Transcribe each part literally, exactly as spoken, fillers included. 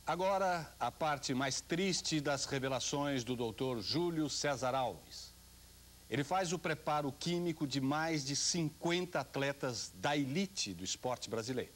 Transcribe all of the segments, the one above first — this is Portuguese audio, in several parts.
Agora, a parte mais triste das revelações do doutor Júlio César Alves. Ele faz o preparo químico de mais de cinquenta atletas da elite do esporte brasileiro.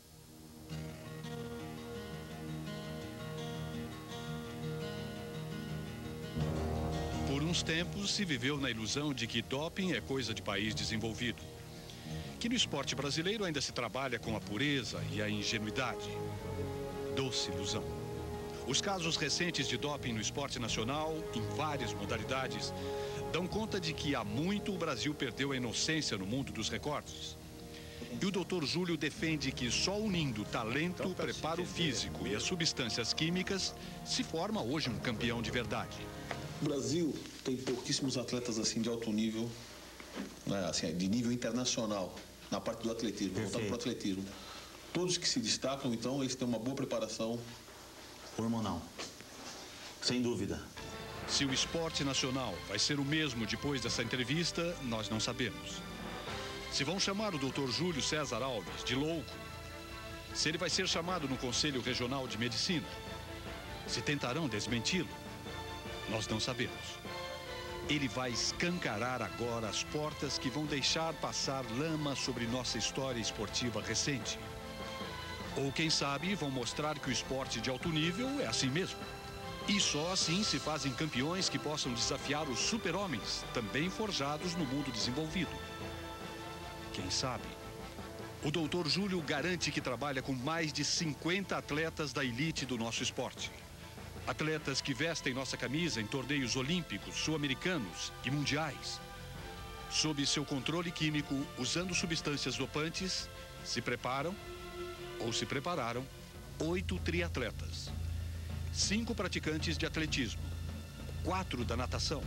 Por uns tempos, se viveu na ilusão de que doping é coisa de país desenvolvido. Que no esporte brasileiro ainda se trabalha com a pureza e a ingenuidade. Doce ilusão. Os casos recentes de doping no esporte nacional, em várias modalidades, dão conta de que há muito o Brasil perdeu a inocência no mundo dos recordes. E o doutor Júlio defende que só unindo talento, preparo físico e as substâncias químicas se forma hoje um campeão de verdade. O Brasil tem pouquíssimos atletas assim de alto nível, né, assim, de nível internacional, na parte do atletismo, voltado para o atletismo. Todos que se destacam, então, eles têm uma boa preparação hormonal, sem dúvida. Se o esporte nacional vai ser o mesmo depois dessa entrevista, nós não sabemos. Se vão chamar o doutor Júlio César Alves de louco, se ele vai ser chamado no Conselho Regional de Medicina, se tentarão desmenti-lo, nós não sabemos. Ele vai escancarar agora as portas que vão deixar passar lama sobre nossa história esportiva recente. Ou, quem sabe, vão mostrar que o esporte de alto nível é assim mesmo. E só assim se fazem campeões que possam desafiar os super-homens, também forjados no mundo desenvolvido. Quem sabe? O doutor Júlio garante que trabalha com mais de cinquenta atletas da elite do nosso esporte. Atletas que vestem nossa camisa em torneios olímpicos, sul-americanos e mundiais. Sob seu controle químico, usando substâncias dopantes, se preparam ou se prepararam oito triatletas. Cinco praticantes de atletismo, quatro da natação,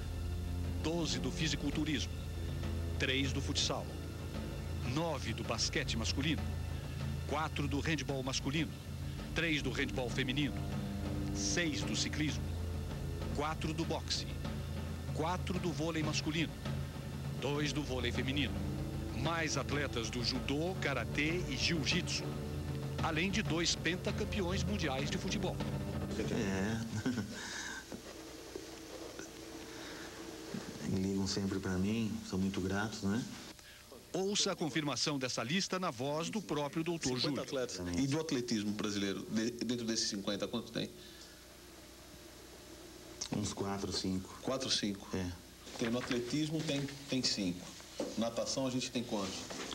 doze do fisiculturismo, três do futsal, nove do basquete masculino, quatro do handebol masculino, três do handebol feminino, seis do ciclismo, quatro do boxe, quatro do vôlei masculino, dois do vôlei feminino, mais atletas do judô, karatê e jiu-jitsu, além de dois pentacampeões mundiais de futebol. É. Ligam sempre para mim, são muito gratos, né? Ouça a confirmação dessa lista na voz do próprio doutor Júlio. Atletas. E do atletismo brasileiro, dentro desses cinquenta, quanto tem? Uns quatro, cinco. Quatro, cinco? É. Tem no atletismo, tem, tem cinco. Natação, a gente tem quantos?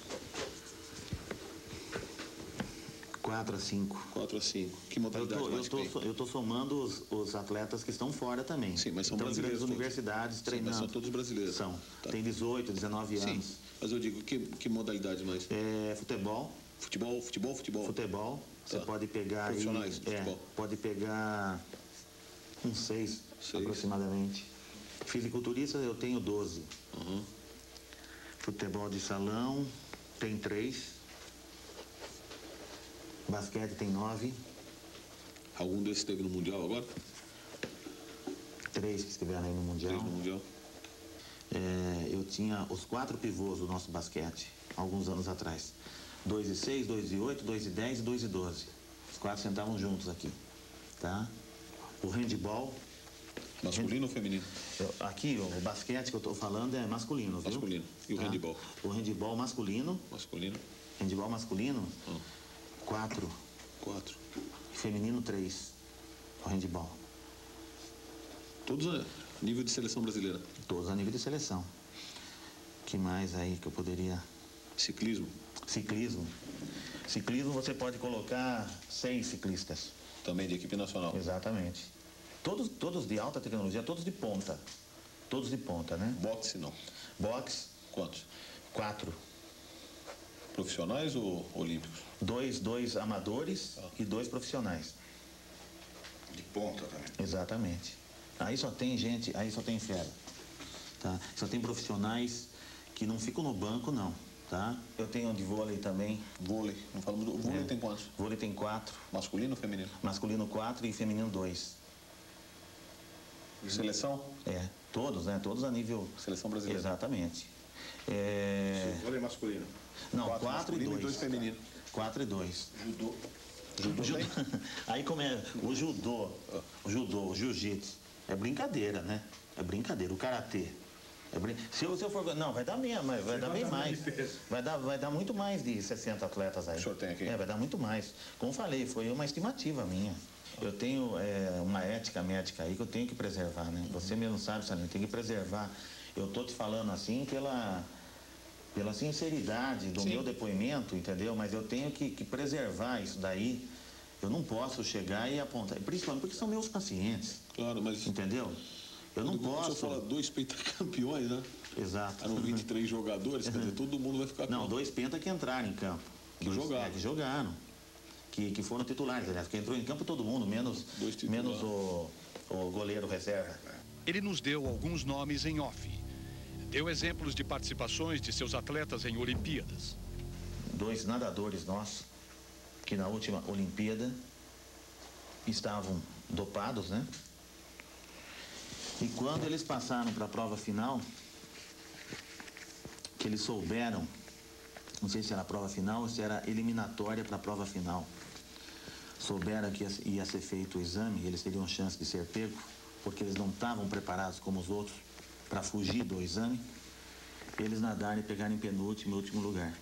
Quatro a cinco. Quatro a cinco. Que modalidade eu tô, mais eu tô, tem? Eu estou somando os, os atletas que estão fora também. Sim, mas são então, brasileiros. Então, universidades Sim, treinando. mas são todos brasileiros. São. Tá. Tem dezoito, dezenove anos. Sim, mas eu digo, que, que modalidade mais? É, futebol. Futebol, futebol, futebol? Futebol. Tá. Você pode pegar profissionais aí, de futebol. É, pode pegar uns seis, seis, aproximadamente. Fisiculturista eu tenho doze. Uhum. Futebol de salão tem três. Basquete tem nove. Algum desses esteve no Mundial agora? Três que estiveram aí no Mundial. Três no Mundial. É, eu tinha os quatro pivôs do nosso basquete, alguns anos atrás. Dois e seis, dois e oito, dois e dez e dois e doze. Os quatro sentavam juntos aqui, tá? O handball... Masculino hand... ou feminino? Eu, aqui, o basquete que eu estou falando é masculino, viu? Masculino. E o tá? handball? O handball masculino... Masculino. Handball masculino, hum. quatro. Quatro. Feminino, três. O handball. Todos a nível de seleção brasileira? Todos a nível de seleção. Que mais aí que eu poderia... Ciclismo? Ciclismo. Ciclismo você pode colocar seis ciclistas. Também de equipe nacional? Exatamente. Todos, todos de alta tecnologia, todos de ponta. Todos de ponta, né? Boxe não? Boxe. Quantos? Quatro. Profissionais ou olímpicos? Dois, dois amadores ah. e dois profissionais. De ponta também? Exatamente. Aí só tem gente, aí só tem fera. Tá? Só tem profissionais que não ficam no banco, não. Tá? Eu tenho de vôlei também. Vôlei? Não falamos do... Vôlei é. tem quantos? Vôlei tem quatro. Masculino ou feminino? Masculino quatro e feminino dois. Seleção? É, todos, né? Todos a nível... Seleção brasileira. Exatamente. É... Vôlei masculino? Não, quatro, quatro e dois. E dois feminino. Quatro e dois. Judô? Judô O judô. Aí como é o judô, o judô, o jiu-jitsu, é brincadeira, né? É brincadeira. O karatê. É brin... se, eu, se eu for... Não, vai dar mesmo, vai, vai dar bem mais. Vai dar, vai dar muito mais de sessenta atletas aí. O senhor tem aqui? É, vai dar muito mais. Como falei, foi uma estimativa minha. Eu tenho é, uma ética médica aí que eu tenho que preservar, né? Você mesmo sabe, Salim, tem que preservar. Eu tô te falando assim pela, pela sinceridade do Sim. meu depoimento, entendeu? Mas eu tenho que, que preservar isso daí. Eu não posso chegar e apontar, principalmente porque são meus pacientes. Claro, mas... Entendeu? Eu não posso... O senhor fala dois pentacampeões, né? Exato. Eram vinte e três jogadores, quer dizer, todo mundo vai ficar... Não, com... dois penta que entraram em campo. Que dois, jogaram. É, que jogaram. Que, que foram titulares, aliás, que entrou em campo todo mundo, menos, menos o, o goleiro reserva. Ele nos deu alguns nomes em off. Deu exemplos de participações de seus atletas em Olimpíadas. Dois nadadores nossos, que na última Olimpíada estavam dopados, né? E quando eles passaram para a prova final, que eles souberam, não sei se era a prova final ou se era eliminatória para a prova final, souberam que ia ser feito o exame, eles teriam chance de ser pego, porque eles não estavam preparados como os outros para fugir do exame, eles nadaram e pegaram em penúltimo e último lugar.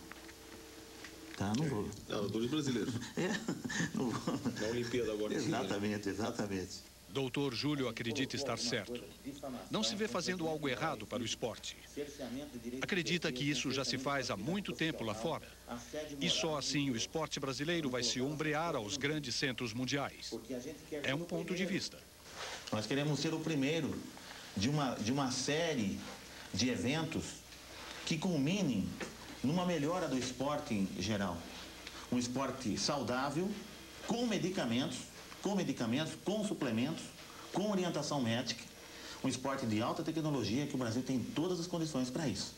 Tá, não vou. Nadadores brasileiros. É, não vou. Na Olimpíada agora. Exatamente, exatamente. Doutor Júlio acredita estar certo. Não se vê fazendo algo errado para o esporte. Acredita que isso já se faz há muito tempo lá fora. E só assim o esporte brasileiro vai se ombrear aos grandes centros mundiais. É um ponto de vista. Nós queremos ser o primeiro de uma, de uma série de eventos que culminem numa melhora do esporte em geral. Um esporte saudável, com medicamentos, com medicamentos, com suplementos, com orientação médica, um esporte de alta tecnologia que o Brasil tem todas as condições para isso.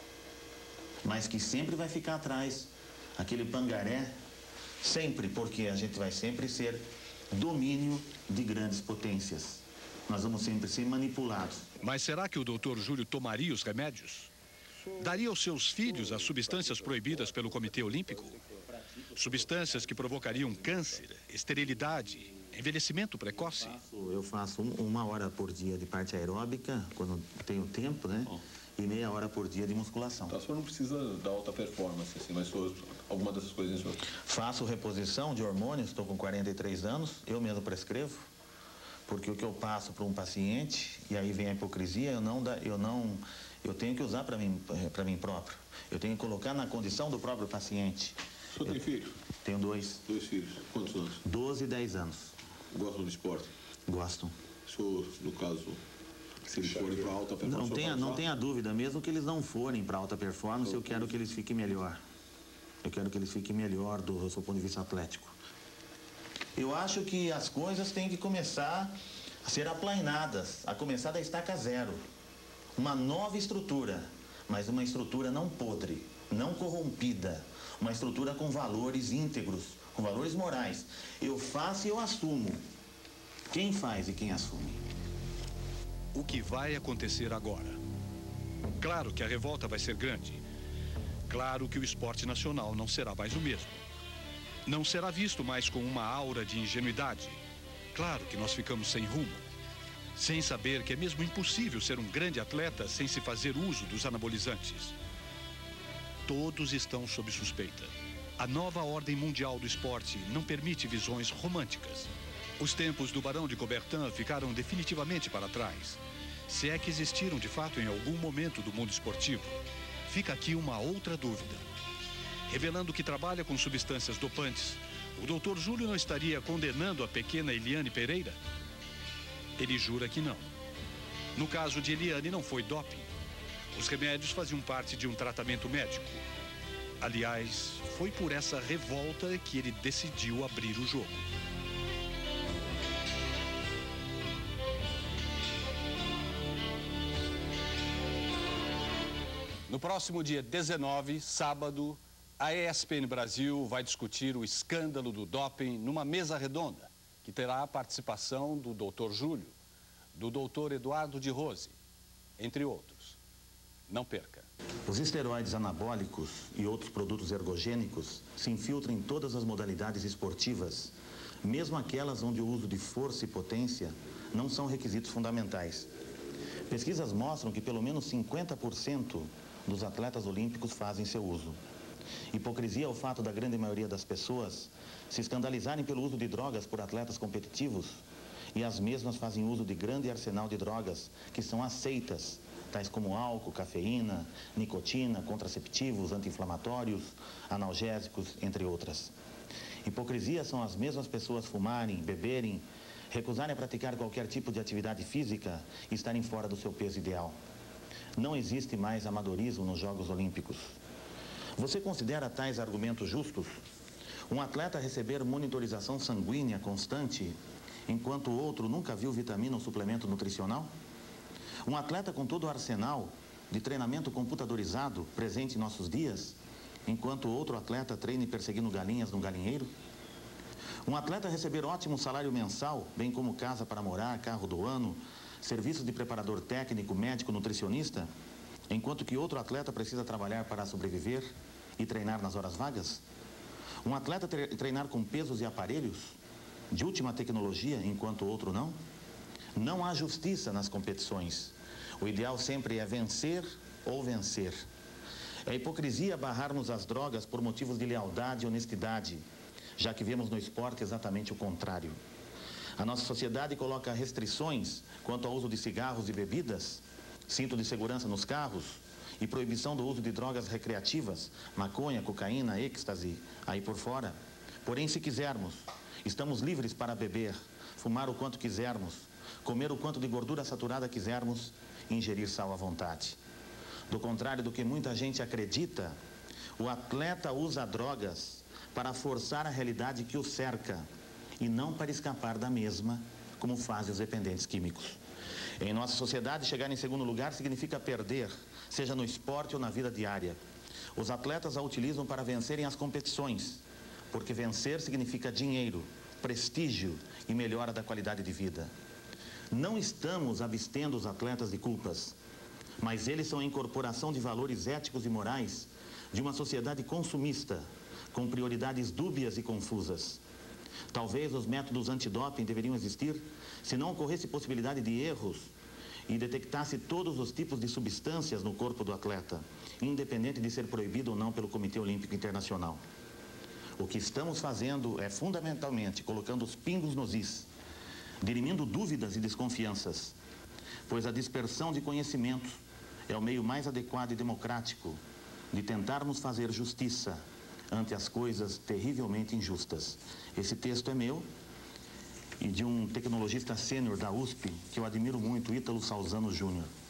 Mas que sempre vai ficar atrás, aquele pangaré, sempre, porque a gente vai sempre ser domínio de grandes potências. Nós vamos sempre ser manipulados. Mas será que o doutor Júlio tomaria os remédios? Daria aos seus filhos as substâncias proibidas pelo Comitê Olímpico? Substâncias que provocariam câncer, esterilidade, envelhecimento precoce? Eu faço uma hora por dia de parte aeróbica, quando tenho tempo, né? Oh. E meia hora por dia de musculação. Então, o senhor não precisa da alta performance, assim, mas senhor, alguma dessas coisinhas, senhor? Faço reposição de hormônios, estou com quarenta e três anos, eu mesmo prescrevo, porque o que eu passo para um paciente, e aí vem a hipocrisia, eu não, dá, eu não, eu tenho que usar para mim, para mim próprio. Eu tenho que colocar na condição do próprio paciente. O senhor tem filho? Tenho dois. Dois filhos. Quantos anos? doze e dez anos. Gostam do esporte? Gostam. O senhor, no caso, se eles forem para alta performance... Não tenha, não tenha dúvida, mesmo que eles não forem para alta performance, eu quero que eles fiquem melhor. Eu quero que eles fiquem melhor do, do seu ponto de vista atlético. Eu acho que as coisas têm que começar a ser aplainadas, a começar da estaca zero. Uma nova estrutura, mas uma estrutura não podre, não corrompida. Uma estrutura com valores íntegros, com valores morais. Eu faço e eu assumo. Quem faz e quem assume? O que vai acontecer agora? Claro que a revolta vai ser grande. Claro que o esporte nacional não será mais o mesmo. Não será visto mais com uma aura de ingenuidade. Claro que nós ficamos sem rumo. Sem saber que é mesmo impossível ser um grande atleta sem se fazer uso dos anabolizantes. Todos estão sob suspeita. A nova ordem mundial do esporte não permite visões românticas. Os tempos do Barão de Coubertin ficaram definitivamente para trás. Se é que existiram de fato em algum momento do mundo esportivo. Fica aqui uma outra dúvida. Revelando que trabalha com substâncias dopantes, o doutor Júlio não estaria condenando a pequena Eliane Pereira? Ele jura que não. No caso de Eliane, não foi doping. Os remédios faziam parte de um tratamento médico. Aliás, foi por essa revolta que ele decidiu abrir o jogo. No próximo dia dezenove, sábado, a E S P N Brasil vai discutir o escândalo do doping numa mesa redonda, que terá a participação do doutor Júlio, do doutor Eduardo de Rose, entre outros. Não perca. Os esteroides anabólicos e outros produtos ergogênicos se infiltram em todas as modalidades esportivas, mesmo aquelas onde o uso de força e potência não são requisitos fundamentais. Pesquisas mostram que pelo menos cinquenta por cento dos atletas olímpicos fazem seu uso. Hipocrisia é o fato da grande maioria das pessoas se escandalizarem pelo uso de drogas por atletas competitivos e as mesmas fazem uso de grande arsenal de drogas que são aceitas, tais como álcool, cafeína, nicotina, contraceptivos, anti-inflamatórios, analgésicos, entre outras. Hipocrisia são as mesmas pessoas fumarem, beberem, recusarem a praticar qualquer tipo de atividade física e estarem fora do seu peso ideal. Não existe mais amadorismo nos Jogos Olímpicos. Você considera tais argumentos justos? Um atleta receber monitorização sanguínea constante, enquanto o outro nunca viu vitamina ou suplemento nutricional? Um atleta com todo o arsenal de treinamento computadorizado presente em nossos dias, enquanto outro atleta treina perseguindo galinhas no galinheiro? Um atleta receber ótimo salário mensal, bem como casa para morar, carro do ano, serviços de preparador técnico, médico, nutricionista, enquanto que outro atleta precisa trabalhar para sobreviver e treinar nas horas vagas? Um atleta treinar com pesos e aparelhos de última tecnologia, enquanto outro não? Não há justiça nas competições. O ideal sempre é vencer ou vencer. É hipocrisia barrarmos as drogas por motivos de lealdade e honestidade, já que vemos no esporte exatamente o contrário. A nossa sociedade coloca restrições quanto ao uso de cigarros e bebidas, cinto de segurança nos carros e proibição do uso de drogas recreativas, maconha, cocaína, êxtase, aí por fora. Porém, se quisermos, estamos livres para beber, fumar o quanto quisermos, comer o quanto de gordura saturada quisermos e ingerir sal à vontade. Do contrário do que muita gente acredita, o atleta usa drogas para forçar a realidade que o cerca e não para escapar da mesma, como fazem os dependentes químicos. Em nossa sociedade, chegar em segundo lugar significa perder, seja no esporte ou na vida diária. Os atletas a utilizam para vencerem as competições, porque vencer significa dinheiro, prestígio e melhora da qualidade de vida. Não estamos abstendo os atletas de culpas, mas eles são a incorporação de valores éticos e morais de uma sociedade consumista, com prioridades dúbias e confusas. Talvez os métodos antidoping deveriam existir se não ocorresse possibilidade de erros e detectasse todos os tipos de substâncias no corpo do atleta, independente de ser proibido ou não pelo Comitê Olímpico Internacional. O que estamos fazendo é, fundamentalmente, colocando os pingos nos is, dirimindo dúvidas e desconfianças, pois a dispersão de conhecimentos é o meio mais adequado e democrático de tentarmos fazer justiça ante as coisas terrivelmente injustas. Esse texto é meu e de um tecnologista sênior da U S P, que eu admiro muito, Ítalo Salzano Júnior